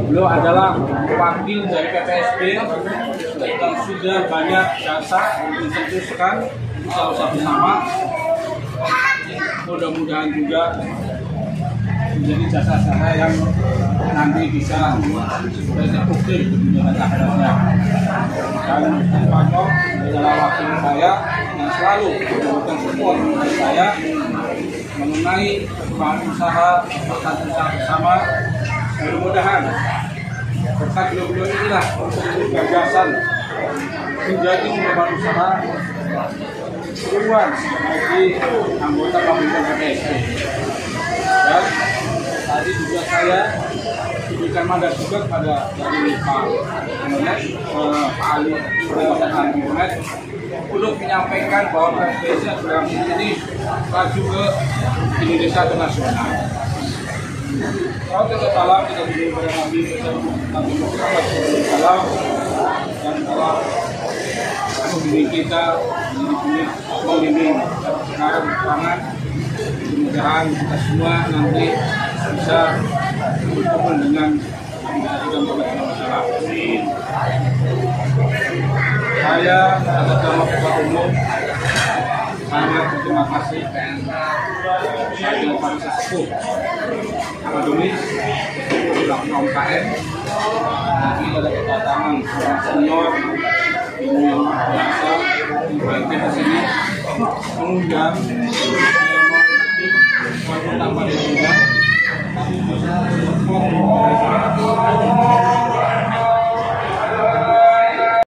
Beliau adalah wakil dari PPSB dan sudah banyak jasa mencetuskan usaha-usaha bersama. Mudah-mudahan juga menjadi jasa-jasa yang nanti bisa terbukti di dunia akhiratnya. Dan Pak Cok adalah wakil saya yang selalu memberikan support kepada saya mengenai perkembangan usaha bersama. Mudah-mudahan berkat beliau inilah gagasan menjadi perkembangan usaha keluar bagi anggota pemerintahan PPSB. Dan tadi juga saya diberikan mandat juga kepada dari Pak Ali untuk menyampaikan bahwa PPSB dalam ini maju ke Indonesia ke nasional. Kalau kita salam, kita berikan Nabi salam dan salam pemimpin kita membimbing sekarang tangan. Mudah-mudahan kita semua nanti bisa berkumpul dengan masalah. Saya atas nama Ketua Umum sangat berterima kasih kepada para sesepuh akademis melakukan UKM. Nanti ada kedatangan orang senior yang biasa di sini mengundang tambah juga tapi bisa